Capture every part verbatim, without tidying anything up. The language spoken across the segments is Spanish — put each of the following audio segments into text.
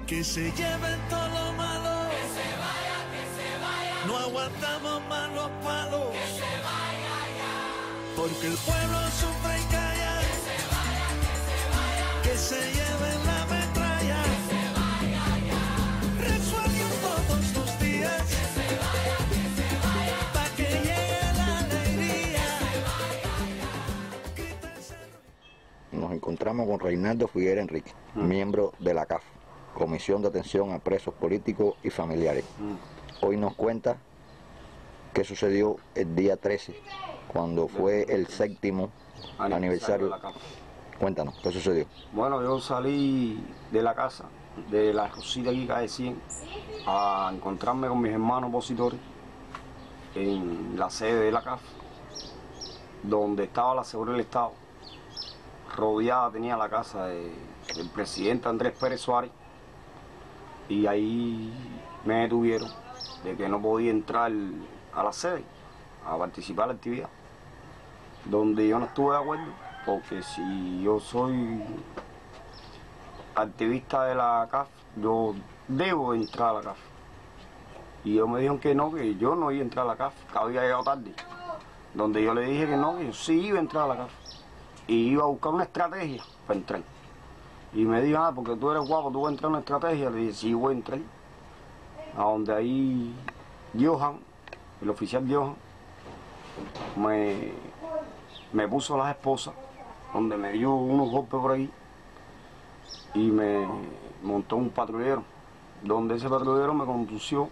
Que se lleven todo lo malo. Que se vaya, que se vaya. No aguantamos más los palos. Que se vaya ya. Porque el pueblo sufre y calla. Que se vaya, que se vaya. Que se lleven la metralla. Que se vaya ya. Resuelven todos los días. Que se vaya, que se vaya. Pa' que llegue la alegría. Que se vaya ya. Nos encontramos con Reinaldo Figuera Enrique, mm. miembro de la C A F, Comisión de Atención a Presos Políticos y Familiares. Mm. Hoy nos cuenta qué sucedió el día trece, cuando fue el séptimo aniversario, aniversario de la C A F. Cuéntanos, ¿qué sucedió? Bueno, yo salí de la casa, de la Rosita aquí, calle cien, a encontrarme con mis hermanos opositores en la sede de la C A F, donde estaba la seguridad del Estado. Rodeada tenía la casa de, del presidente Andrés Pérez Suárez, y ahí me detuvieron de que no podía entrar a la sede a participar en la actividad, donde yo no estuve de acuerdo, porque si yo soy activista de la C A F, yo debo entrar a la C A F. Y ellos me dijeron que no, que yo no iba a entrar a la C A F, que había llegado tarde, donde yo le dije que no, que yo sí iba a entrar a la C A F, y iba a buscar una estrategia para entrar. Y me dijo, ah, porque tú eres guapo, tú vas a entrar en una estrategia. Le dije, sí, voy a entrar. A donde ahí Johan, el oficial Johan, me, me puso las esposas, donde me dio unos golpes por ahí, y me montó un patrullero, donde ese patrullero me condució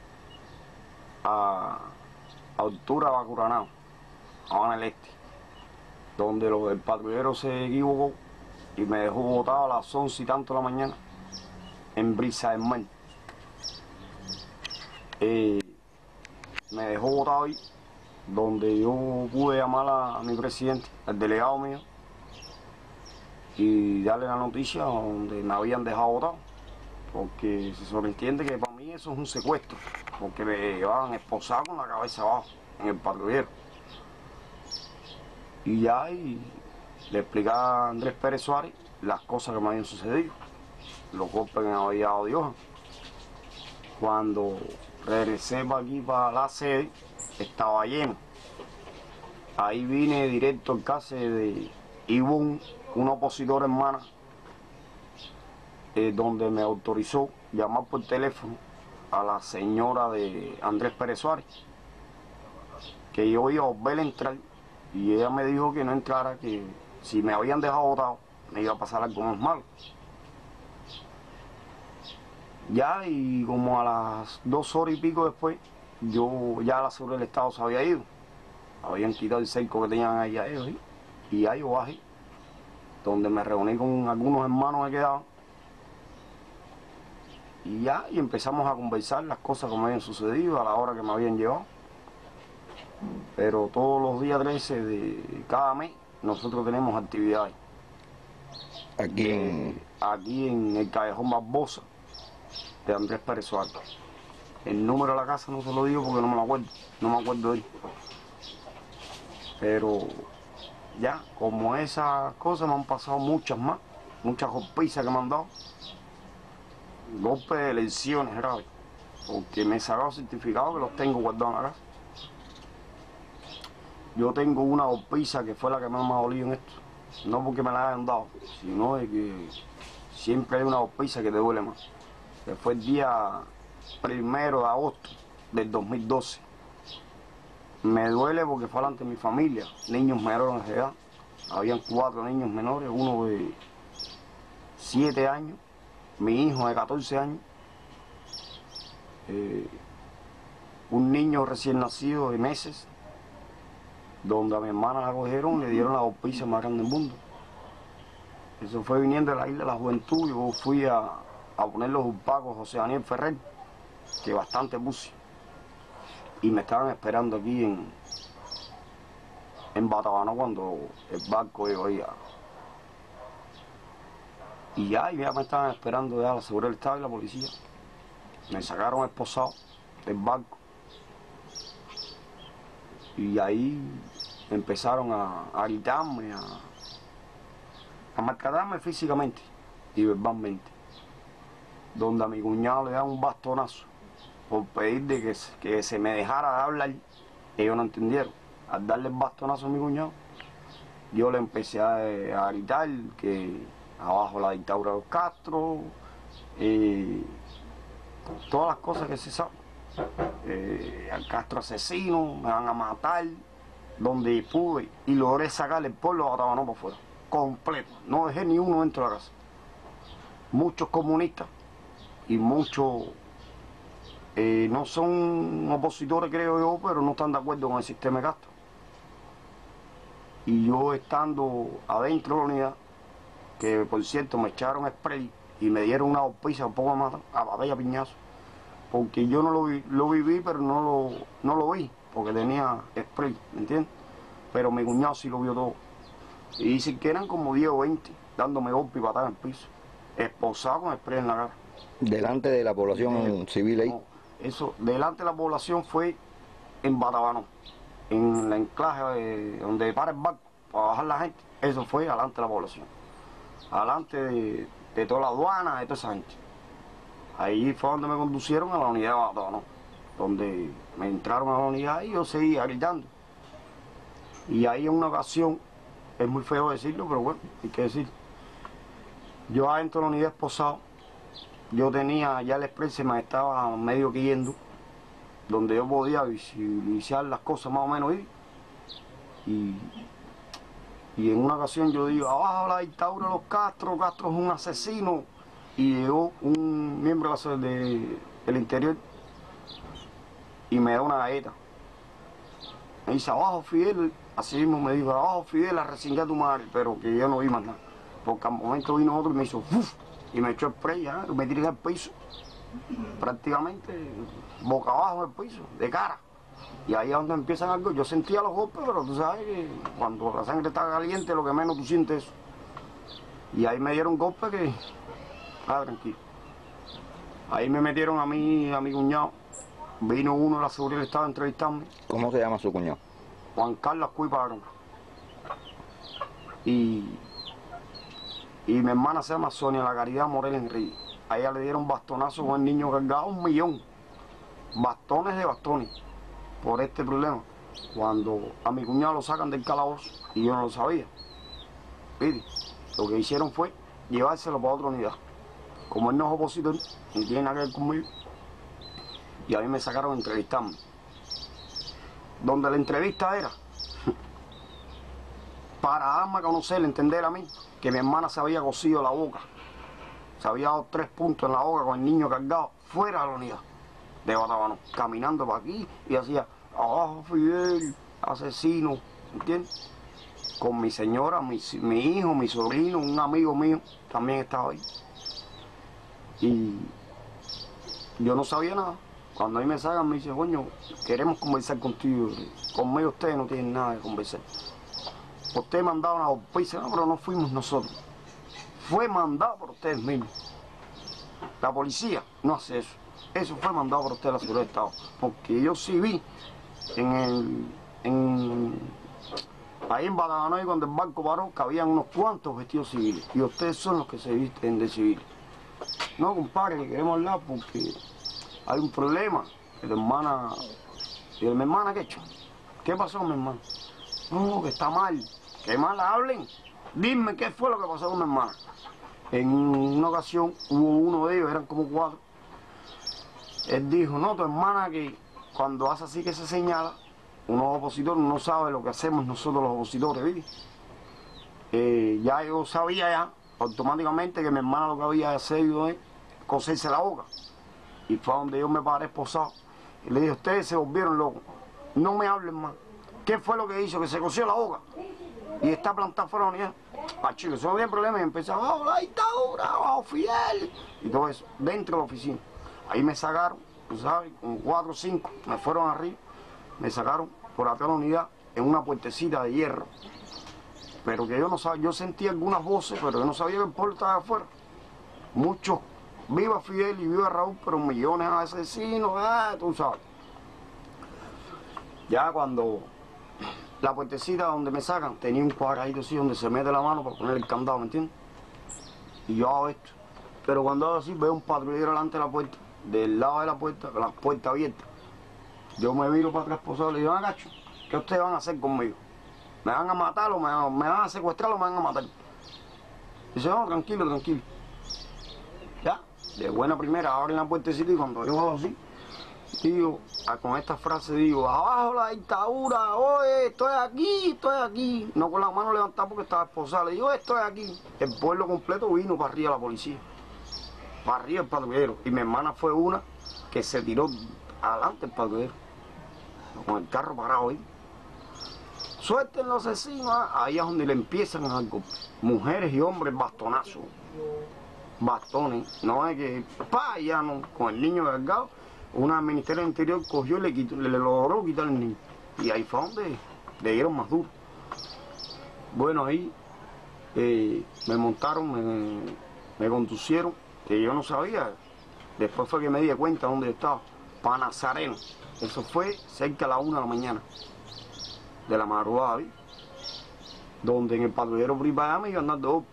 a, a altura Bacuranao, a Habana del Este, donde lo, el patrullero se equivocó y me dejó botado a las once y tanto de la mañana en Brisa del Mar. Eh, me dejó botado ahí, donde yo pude llamar a, a mi presidente, al delegado mío, y darle la noticia donde me habían dejado botado, porque se sobreentiende que para mí eso es un secuestro, porque me llevaban esposado con la cabeza abajo en el patrullero. Y ya y le explicaba a Andrés Pérez Suárez las cosas que me habían sucedido, los golpes que me había dado Dios. Cuando regresé para aquí, para la sede, estaba lleno. Ahí vine directo al casa de Ivonne, una opositora hermana, eh, donde me autorizó llamar por teléfono a la señora de Andrés Pérez Suárez, que yo iba a volver a entrar, y ella me dijo que no entrara, que si me habían dejado botado, me iba a pasar algo más malo. Ya, y como a las dos horas y pico después, yo ya la seguridad del Estado se había ido. Habían quitado el cerco que tenían ahí a ellos, ¿sí? Y ahí yo bajé, donde me reuní con algunos hermanos que quedaban. Y ya, y empezamos a conversar las cosas que me habían sucedido a la hora que me habían llevado. Pero todos los días trece de cada mes, nosotros tenemos actividades. Aquí en... Aquí en el Callejón Barbosa de Andrés Pérez Suárez. El número de la casa no se lo digo porque no me lo acuerdo, no me acuerdo de él. Pero ya, como esas cosas me han pasado muchas más, muchas golpizas que me han dado. Golpes de lesiones graves, porque me he sacado certificados que los tengo guardados en la casa. Yo tengo una golpiza que fue la que más me ha dolido en esto. No porque me la hayan dado, sino de que siempre hay una golpiza que te duele más. Que fue el día primero de agosto del dos mil doce. Me duele porque fue delante de mi familia, niños menores de edad. Habían cuatro niños menores, uno de siete años, mi hijo de catorce años, eh, un niño recién nacido de meses, donde a mi hermana la cogieron y le dieron la golpiza más grande del mundo. Eso fue viniendo de la isla de la Juventud. Yo fui a, a poner los urpacos José Daniel Ferrer, que bastante puse, y me estaban esperando aquí en, en Batabanó cuando el barco llegó ahí. Y ya, y ya me estaban esperando ya la seguridad del Estado y la policía. Me sacaron esposado del barco. Y ahí empezaron a, a gritarme, a, a maltratarme físicamente y verbalmente. donde a mi cuñado le dan un bastonazo por pedir de que, que se me dejara de hablar. Ellos no entendieron. Al darle el bastonazo a mi cuñado, yo le empecé a, a gritar que abajo la dictadura de los Castro, eh, todas las cosas que se saben. Eh, al Castro asesino, me van a matar, donde pude, y logré sacarle el pueblo de Batabanó por fuera, completo. No dejé ni uno dentro de la casa. Muchos comunistas y muchos eh, no son opositores, creo yo, pero no están de acuerdo con el sistema de Castro. Y yo estando adentro de la unidad, que por cierto me echaron spray y me dieron una golpiza un poco más a batalla piñazo, porque yo no lo, vi, lo viví, pero no lo, no lo vi, porque tenía spray, ¿me entiendes? Pero mi cuñado sí lo vio todo. Y dicen que eran como diez o veinte, dándome golpe y patada en el piso, esposado con spray en la cara. ¿Delante de la población Eh, civil ahí? No, eso, delante de la población fue en Batabanó, en la enclaje de, donde para el barco para bajar la gente. Eso fue delante de la población, delante de, de toda la aduana, de toda esa gente. Ahí fue donde me conducieron a la unidad de Batabanó, donde me entraron a la unidad y yo seguía gritando. Y ahí en una ocasión, es muy feo decirlo, pero bueno, hay que decir, yo adentro de la unidad esposado, yo tenía, ya el express se me estaba medio cayendo, donde yo podía visibilizar las cosas más o menos ahí. Y, y en una ocasión yo digo, abajo la dictadura de los Castro, Castro es un asesino. Y llegó un miembro de, del interior y me da una galleta. Me dice, abajo Fidel, así mismo me dijo, abajo Fidel, a resingar a tu madre, pero que yo no vi más nada. Porque al momento vino otro y me hizo, ¡uf! Y me echó el spray, ya, me tiré al piso, prácticamente boca abajo del piso, de cara. Y ahí es donde empiezan algo, yo sentía los golpes, pero tú sabes que cuando la sangre está caliente, lo que menos tú sientes es eso. Y ahí me dieron golpes que, ah, tranquilo. Ahí me metieron a mí, a mi cuñado, vino uno de la seguridad que estaba entrevistando. ¿Cómo se llama su cuñado? Juan Carlos Cuy Padrón. Y, y mi hermana se llama Sonia La Caridad Morel Enrique. A ella le dieron bastonazo con el niño cargado, un millón. Bastones de bastones, por este problema. Cuando a mi cuñado lo sacan del calabozo, y yo no lo sabía. ¿Viste? Lo que hicieron fue llevárselo para otra unidad. Como él no es opositor, ni tiene nada que ver conmigo. Y a mí me sacaron a entrevistarme. Donde la entrevista era para darme a conocer, entender a mí, que mi hermana se había cosido la boca. Se había dado tres puntos en la boca con el niño cargado fuera de la unidad de Batabanó, caminando para aquí y hacía, abajo Fidel, asesino, ¿entiendes? Con mi señora, mi, mi hijo, mi sobrino, un amigo mío, también estaba ahí. Y yo no sabía nada. Cuando a mí me sacan, me dicen, coño, queremos conversar contigo. Conmigo ustedes no tienen nada de conversar. Ustedes mandaron a golpearse, no, pero no fuimos nosotros. Fue mandado por ustedes mismos. La policía no hace eso. Eso fue mandado por ustedes a la seguridad del Estado. Porque yo sí vi en el... En, ahí en Batabanó, cuando el barco paró, que habían unos cuantos vestidos civiles. Y ustedes son los que se visten de civiles. No, compadre, que queremos hablar porque hay un problema. Que la hermana... ¿Y mi hermana qué ha hecho? ¿Qué pasó con mi hermana? No, que está mal. Que mal hablen. Dime qué fue lo que pasó con mi hermana. En una ocasión hubo uno de ellos, eran como cuatro. Él dijo, no, tu hermana que cuando hace así que se señala, unos opositores no sabe lo que hacemos nosotros los opositores, ¿viste? Eh, ya yo sabía ya, automáticamente, que mi hermana lo que había hecho es coserse la boca. Y fue donde yo me paré esposado. Y le dije, ustedes se volvieron locos, no me hablen más. ¿Qué fue lo que hizo? Que se cosió la boca. Y está plantado fuera de la unidad. Ah, chicos, eso no había problema. Y empezaba, oh, la dictadura, oh, Fidel. Y todo eso, dentro de la oficina. Ahí me sacaron, tú sabes, con cuatro o cinco, me fueron arriba, me sacaron por atrás de la unidad en una puertecita de hierro. Pero que yo no sabía, yo sentía algunas voces, pero yo no sabía que el pueblo estaba afuera. Muchos, viva Fidel y viva Raúl, pero millones de asesinos, ah, tú sabes. Ya cuando la puertecita donde me sacan tenía un cuadradito así donde se mete la mano para poner el candado, ¿me entiendes? Y yo hago esto. Pero cuando hago así, veo un patrullero delante de la puerta, del lado de la puerta, con la puerta abierta. Yo me viro para atrás posado y le digo, agacho, ¿qué ustedes van a hacer conmigo? ¿Me van a matar o me, me van a secuestrar o me van a matar? Dice, no, tranquilo, tranquilo. Ya, de buena primera, abren la puertecita y cuando yo hago así, digo, con esta frase digo, abajo la dictadura, oye, estoy aquí, estoy aquí. No con la mano levantada porque estaba esposada, le digo, estoy aquí. El pueblo completo vino para arriba la policía, para arriba el patrullero. Y mi hermana fue una que se tiró adelante el patrullero, con el carro parado ahí. Suelten los asesinos, ahí es donde le empiezan a dar golpes. Mujeres y hombres, bastonazos, bastones. No es que, pa, ya no, con el niño cargado. Una Ministerio del Interior cogió y le, quitó, le, le logró quitar el niño. Y ahí fue donde le dieron más duro. Bueno, ahí eh, me montaron, me, me conducieron, que yo no sabía. Después fue que me di cuenta dónde yo estaba. Para Nazareno. Eso fue cerca a la una de la mañana de la madrugada, ¿sí? Donde en el patrullero por ahí para allá me iban dando golpes.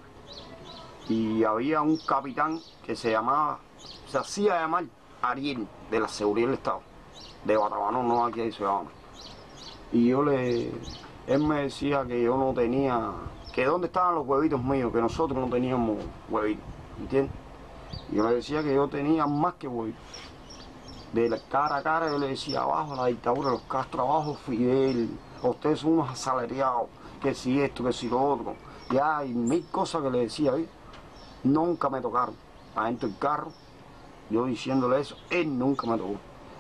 Y había un capitán que se llamaba, se hacía llamar Ariel, de la Seguridad del Estado, de Batabanó, no aquí de Ciudadano. Y yo le, él me decía que yo no tenía, que dónde estaban los huevitos míos, que nosotros no teníamos huevitos, ¿entiendes? Y yo le decía que yo tenía más que huevitos. De la cara a cara yo le decía, abajo la dictadura, los Castro, abajo Fidel, ustedes son unos asalariados, que si esto, que si lo otro. Ya hay mil cosas que le decía, ¿sí? Nunca me tocaron. Adentro del carro, yo diciéndole eso, él nunca me tocó.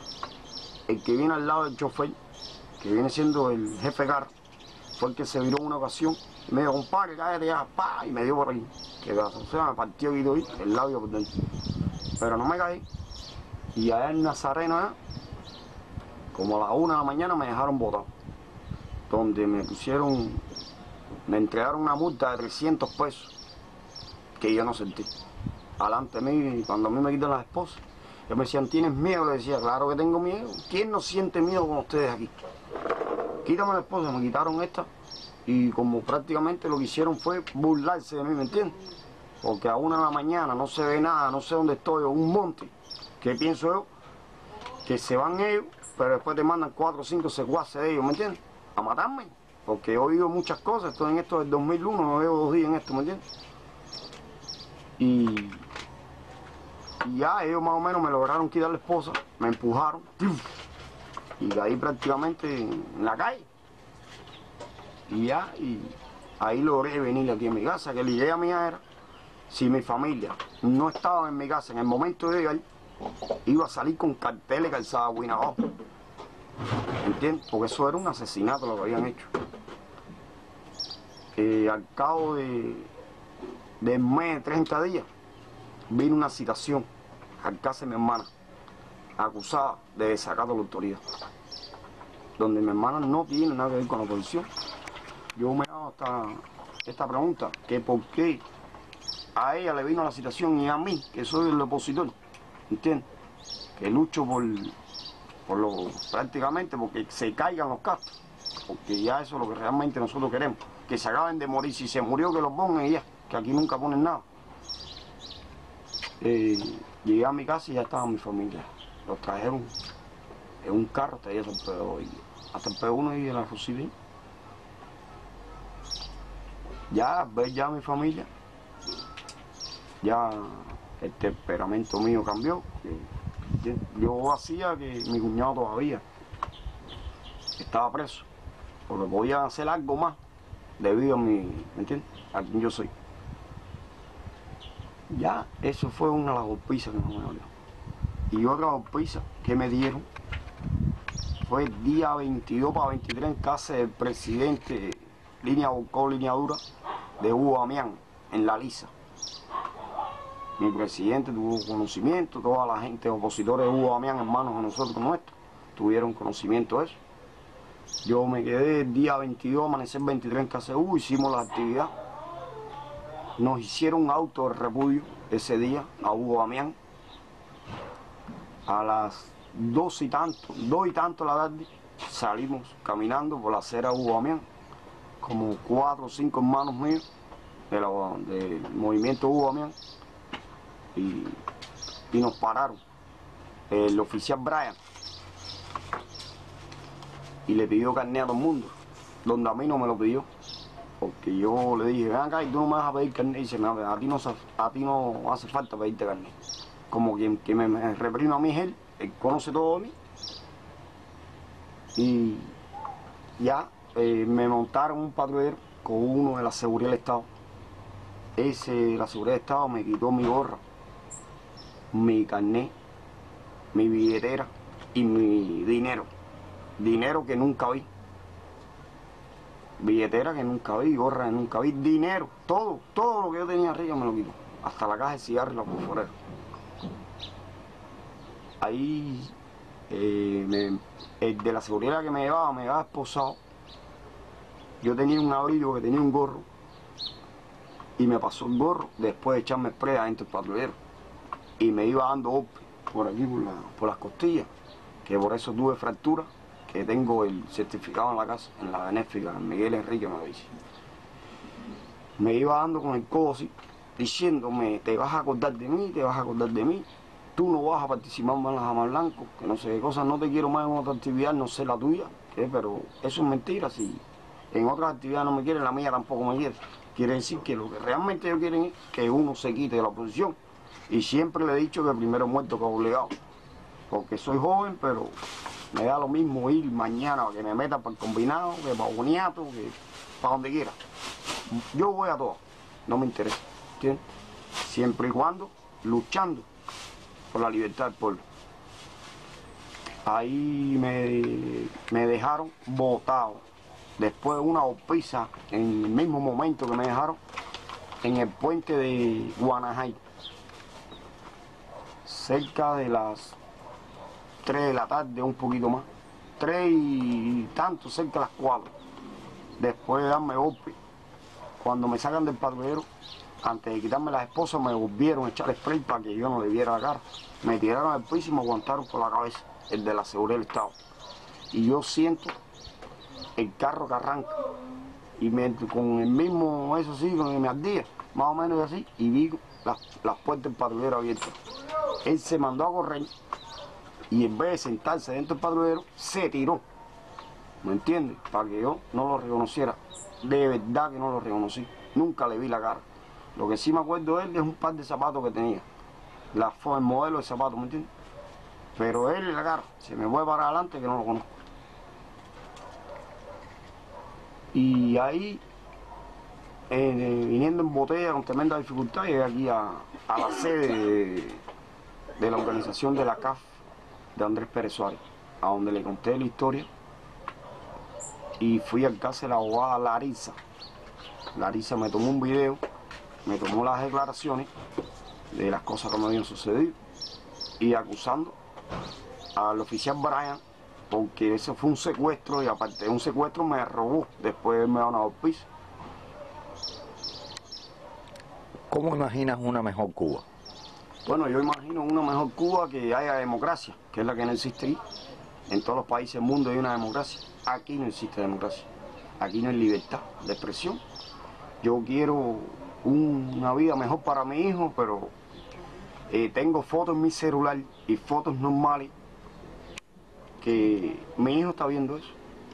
El que viene al lado del chofer, que viene siendo el jefe de carro, fue el que se viró en una ocasión y me dijo, compadre, cállate ya, pa, y me dio por ahí. Que o sea, me partió el labio por dentro. Pero no me caí. Y allá en Nazareno, ¿eh? Como a las una de la mañana me dejaron botado. Donde me pusieron, me entregaron una multa de trescientos pesos, que yo no sentí. Alante de mí, cuando a mí me quitan las esposas, ellos me decían, ¿tienes miedo? Le decía, claro que tengo miedo. ¿Quién no siente miedo con ustedes aquí? Quítame la esposa, me quitaron esta, y como prácticamente lo que hicieron fue burlarse de mí, ¿me entiendes? Porque a una de la mañana no se ve nada, no sé dónde estoy, en un monte. ¿Qué pienso yo? Que se van ellos, pero después te mandan cuatro o cinco secuaces de ellos, ¿me entiendes? A matarme, porque he oído muchas cosas, estoy en esto del dos mil uno, no llevo dos días en esto, ¿me entiendes? Y, y ya ellos más o menos me lograron quitar la esposa, me empujaron, y caí prácticamente en la calle. Y ya, y ahí logré venir aquí a mi casa, que la idea mía era, si mi familia no estaba en mi casa en el momento de llegar, iba a salir con carteles calzada buena abajo. ¿Entiendes? Porque eso era un asesinato lo que habían hecho. Eh, al cabo de, de mes de treinta días, vino una citación al casa de mi hermana, acusada de desacato a la autoridad. Donde mi hermana no tiene nada que ver con la oposición. Yo me hago esta, esta pregunta, que por qué a ella le vino la citación y a mí, que soy el opositor, ¿entiendes? Que lucho por, por lo, prácticamente porque se caigan los castos, porque ya eso es lo que realmente nosotros queremos, que se acaben de morir, si se murió que los pongan y ya, que aquí nunca ponen nada. Eh, llegué a mi casa y ya estaba mi familia, los trajeron en un carro hasta allá hasta el P uno y hasta el P uno y la Rosibín. Ya, ver ya a mi familia, ya el temperamento mío cambió. Que yo hacía que mi cuñado todavía estaba preso, porque podía hacer algo más debido a mi, ¿me entiendes? A quien yo soy. Ya, eso fue una de las golpizas que me dolió. Y otra golpiza que me dieron fue el día veintidós para veintitrés en casa del presidente, línea Bocó, línea dura, de Hugo Damián, en La Lisa. Mi presidente tuvo conocimiento, toda la gente opositores de Hugo Damián, hermanos de nosotros nuestros, tuvieron conocimiento de eso. Yo me quedé el día veintidós, amanecer veintitrés en casa de Hugo, hicimos la actividad. Nos hicieron un auto de repudio ese día a Hugo Damián. A las dos y tanto, dos y tanto de la tarde, salimos caminando por la acera Hugo Damián, como cuatro o cinco hermanos míos de la, del movimiento Hugo Damián. y, y nos pararon el oficial Brian y le pidió carnet a todo el mundo, donde a mí no me lo pidió, porque yo le dije, ven acá y tú no me vas a pedir carnet. Y dice, no, a ti no, a ti no hace falta pedirte carnet. Como quien que me, me reprime a mí es él, él conoce todo de mí. Y ya eh, me montaron un patrullero con uno de la seguridad del Estado. Ese, la seguridad del Estado me quitó mi gorra, mi carnet, mi billetera y mi dinero. Dinero que nunca vi. Billetera que nunca vi, gorra que nunca vi, dinero, todo, todo lo que yo tenía arriba me lo quitó. Hasta la caja de cigarros y la perforera. Ahí eh, me, el de la seguridad que me llevaba, me llevaba esposado. Yo tenía un abrigo que tenía un gorro y me pasó el gorro después de echarme spray adentro del patrullero y me iba dando golpes por aquí, por, la, por las costillas, que por eso tuve fractura, que tengo el certificado en la casa, en la benéfica, Miguel Enrique me lo dice. Me iba dando con el codo así, diciéndome, te vas a acordar de mí, te vas a acordar de mí, tú no vas a participar más en las Damas Blancas, que no sé qué cosas, no te quiero más en otra actividad, no sé la tuya, ¿qué? Pero eso es mentira, si en otras actividades no me quieren, la mía tampoco me quiere. Quiere decir que lo que realmente ellos quieren es que uno se quite de la oposición. Y siempre le he dicho que primero muerto que obligado, porque soy joven, pero me da lo mismo ir mañana que me metan para el combinado, que para Boniato, que para donde quiera. Yo voy a todo, no me interesa, ¿entiendes? Siempre y cuando luchando por la libertad del pueblo. Ahí me, me dejaron botado, después de una golpiza, en el mismo momento que me dejaron, en el puente de Guanajay, cerca de las tres de la tarde, un poquito más, tres y tanto, cerca de las cuatro. Después de darme golpe, cuando me sacan del patrullero, antes de quitarme las esposas, me volvieron a echar spray para que yo no le viera la cara. Me tiraron al piso y me aguantaron por la cabeza, el de la seguridad del Estado. Y yo siento el carro que arranca, y me, con el mismo, eso sí, con el que me ardía, más o menos así, y vi las, las puertas del patrullero abiertas. Él se mandó a correr, y en vez de sentarse dentro del patrullero, se tiró. ¿Me entiendes? Para que yo no lo reconociera. De verdad que no lo reconocí. Nunca le vi la cara. Lo que sí me acuerdo de él es un par de zapatos que tenía. La, el modelo de zapatos, ¿me entiendes? Pero él en la cara, se me fue para adelante que no lo conozco. Y ahí, eh, viniendo en botella con tremenda dificultad, llegué aquí a, a la sede de, de la organización de la C A F de Andrés Pérez Suárez, a donde le conté la historia. Y fui al caso de la abogada Larisa. Larisa me tomó un video, me tomó las declaraciones de las cosas que me habían sucedido y acusando al oficial Brian, porque eso fue un secuestro y aparte de un secuestro me robó, después me dado una golpiza. ¿Cómo imaginas una mejor Cuba? Bueno, yo imagino una mejor Cuba que haya democracia, que es la que no existe aquí. En todos los países del mundo hay una democracia. Aquí no existe democracia. Aquí no hay libertad de expresión. Yo quiero un, una vida mejor para mi hijo, pero eh, tengo fotos en mi celular y fotos normales que mi hijo está viendo eso.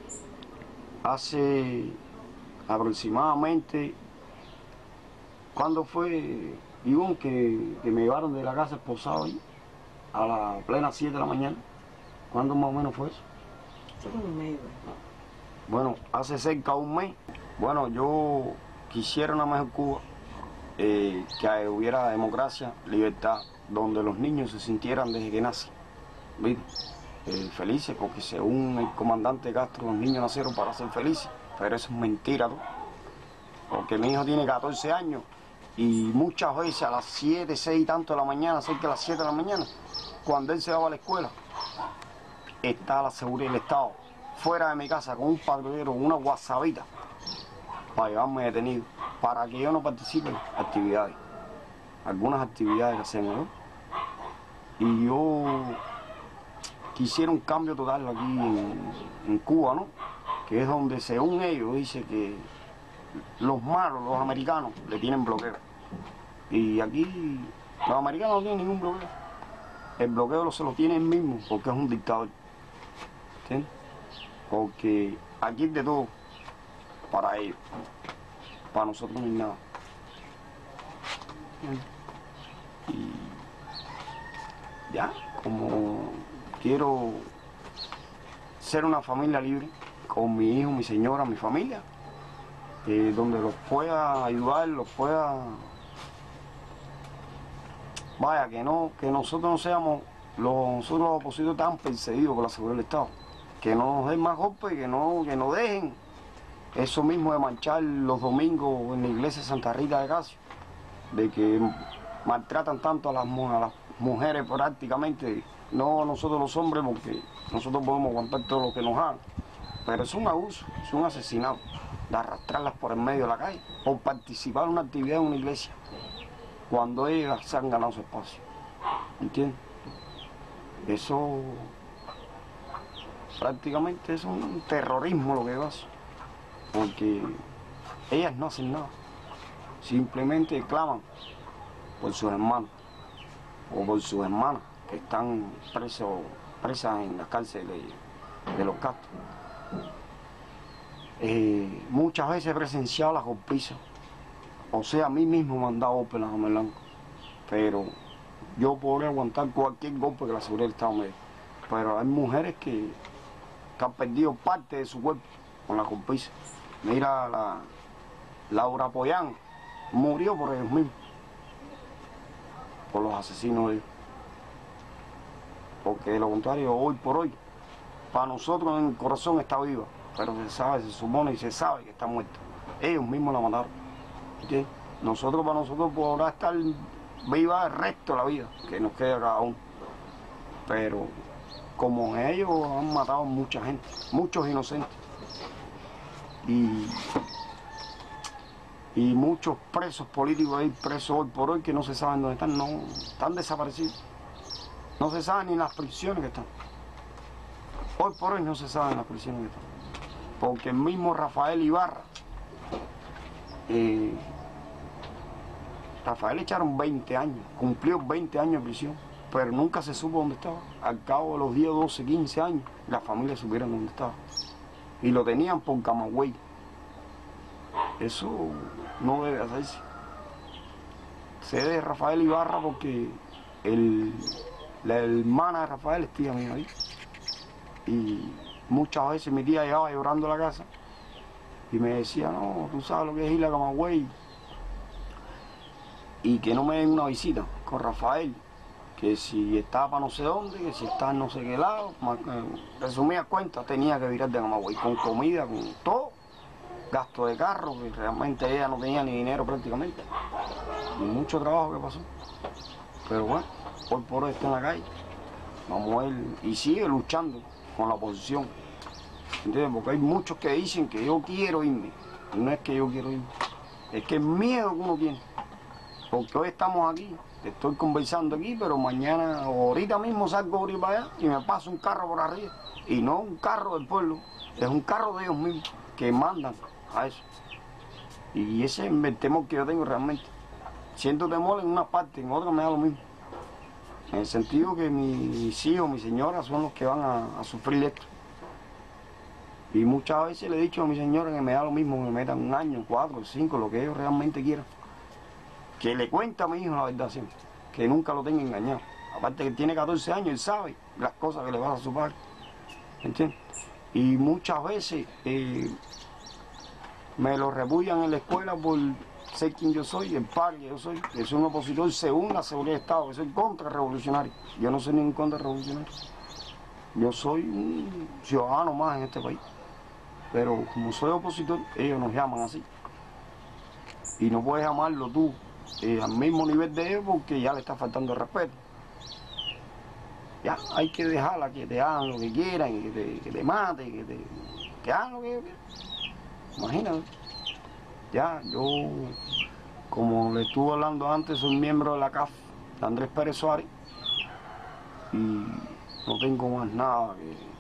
Hace aproximadamente, ¿cuándo fue, Ivonne, que, que me llevaron de la casa esposado ahí? A la plena siete de la mañana. ¿Cuándo más o menos fue eso? Un mes. Bueno, hace cerca de un mes. Bueno, yo quisiera una mejor Cuba, eh, que hubiera democracia, libertad, donde los niños se sintieran desde que nacen, eh, felices, porque según el comandante Castro, los niños nacieron para ser felices, pero eso es mentira, ¿no? Porque mi hijo tiene catorce años y muchas veces a las siete, seis y tanto de la mañana, cerca de las siete de la mañana, cuando él se va a la escuela, está la seguridad del Estado fuera de mi casa con un patrullero, una guasabita, para llevarme detenido, para que yo no participe en actividades, algunas actividades que hacemos, ¿no? Y yo quisiera un cambio total aquí en, en Cuba, ¿no? Que es donde, según ellos, dice que los malos, los americanos, le tienen bloqueo. Y aquí Los americanos no tienen ningún bloqueo. El bloqueo se lo tiene él mismo porque es un dictador. ¿Entiendes? Porque aquí es de todo para ellos. Para nosotros no hay nada. Y ya, como quiero ser una familia libre, con mi hijo, mi señora, mi familia, eh, donde los pueda ayudar, los pueda... Vaya, que no, que nosotros no seamos los, nosotros los opositores tan perseguidos por la seguridad del Estado. Que no nos den más golpes, que no, que no dejen eso mismo de manchar los domingos en la iglesia de Santa Rita de Casio, de que maltratan tanto a las, a las mujeres prácticamente, no nosotros los hombres, porque nosotros podemos aguantar todo lo que nos hagan, pero es un abuso, es un asesinato, de arrastrarlas por el medio de la calle, por participar en una actividad en una iglesia, cuando ellas se han ganado su espacio, ¿entiendes? Eso prácticamente es un terrorismo lo que pasa, porque ellas no hacen nada, simplemente claman por sus hermanos o por sus hermanas que están presos, presas en las cárceles de, de los Castros. Eh, muchas veces he presenciado las golpizas, o sea, a mí mismo me han dado golpes en la Jame Blanco, pero yo podré aguantar cualquier golpe que la seguridad del Estado me dé. Pero hay mujeres que, que han perdido parte de su cuerpo con la golpiza. Mira, la Laura Poyán murió por ellos mismos, por los asesinos de ellos. Porque de lo contrario, hoy por hoy, para nosotros en el corazón está viva, pero se sabe, se supone y se sabe que está muerta. Ellos mismos la mataron. ¿Entiendes? Nosotros, para nosotros podrá estar viva el resto de la vida, que nos queda cada uno. Pero como ellos han matado mucha gente, muchos inocentes. Y, y muchos presos políticos ahí, presos hoy por hoy, que no se saben dónde están, no, están desaparecidos. No se sabe ni las prisiones que están. Hoy por hoy no se saben las prisiones que están. Porque el mismo Rafael Ibarra, eh, Rafael le echaron veinte años, cumplió veinte años de prisión, pero nunca se supo dónde estaba. Al cabo de los diez, doce, quince años, la familia supieron dónde estaba. Y lo tenían por Camagüey. Eso no debe hacerse. Se debe Rafael Ibarra porque el, la hermana de Rafael es tía mía ahí. Y muchas veces mi tía llegaba llorando a la casa y me decía, no, tú sabes lo que es ir a Camagüey y que no me den una visita con Rafael, que si estaba para no sé dónde, que si estaba en no sé qué lado, resumía cuentas, tenía que virar de Camagüey, con comida, con todo, gasto de carro, que realmente ella no tenía ni dinero prácticamente, y mucho trabajo que pasó. Pero bueno, hoy por hoy está en la calle, vamos a ver, y sigue luchando con la oposición, ¿entiendes? Porque hay muchos que dicen que yo quiero irme, y no es que yo quiero irme, es que el miedo que uno tiene, porque hoy estamos aquí, estoy conversando aquí, pero mañana o ahorita mismo salgo por ir para allá y me pasa un carro por arriba, y no un carro del pueblo, es un carro de ellos mismos, que mandan a eso, y ese es el temor que yo tengo realmente. Siento temor en una parte, en otra me da lo mismo. En el sentido que mis hijos, mi señora son los que van a, a sufrir esto. Y muchas veces le he dicho a mi señora que me da lo mismo, que me metan un año, cuatro, cinco, lo que ellos realmente quieran. Que le cuente a mi hijo la verdad siempre, que nunca lo tenga engañado. Aparte que tiene catorce años, él sabe las cosas que le pasa a su padre. ¿Entiendes? Y muchas veces eh, me lo repudian en la escuela por ser quien yo soy, el padre que yo soy, que soy un opositor según la seguridad del Estado, que soy contrarrevolucionario. Yo no soy ningún contrarrevolucionario. Yo soy un ciudadano más en este país. Pero como soy opositor, ellos nos llaman así. Y no puedes llamarlo tú eh, al mismo nivel de ellos porque ya le está faltando el respeto. Ya, hay que dejarla que te hagan lo que quieran, que te, que te maten, que te que hagan lo que quieran. Imagínate. Ya, yo, como le estuve hablando antes, soy miembro de la C A F, de Andrés Pérez Suárez, y no tengo más nada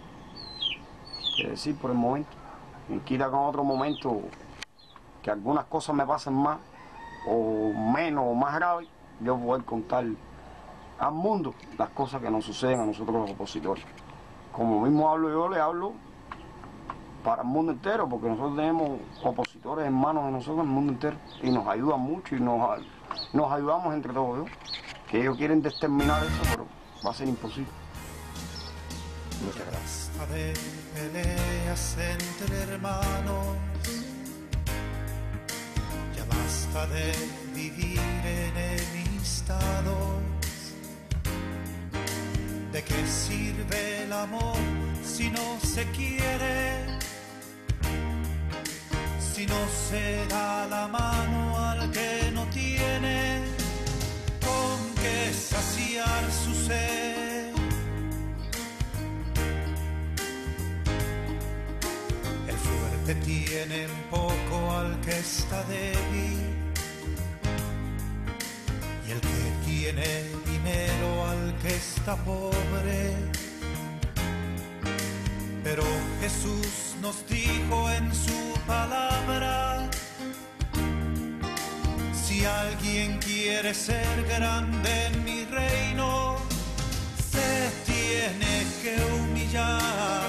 que, que decir por el momento. Me quita con otro momento que algunas cosas me pasen más, o menos, o más graves, yo poder contar al mundo las cosas que nos suceden a nosotros los opositores. Como mismo hablo yo, le hablo para el mundo entero, porque nosotros tenemos opositores hermanos de nosotros en el mundo entero y nos ayudan mucho y nos, nos ayudamos entre todos, ¿no? Que ellos quieren determinar eso, pero va a ser imposible. Muchas gracias. Basta de peleas entre hermanos, ya basta de vivir enemistados. ¿De qué sirve el amor si no se quiere? Si no se da la mano al que no tiene con qué saciar su sed. El fuerte tiene en poco al que está débil, y el que tiene dinero al que está pobre. Pero Jesús nos dijo en su palabra: si alguien quiere ser grande en mi reino, se tiene que humillar.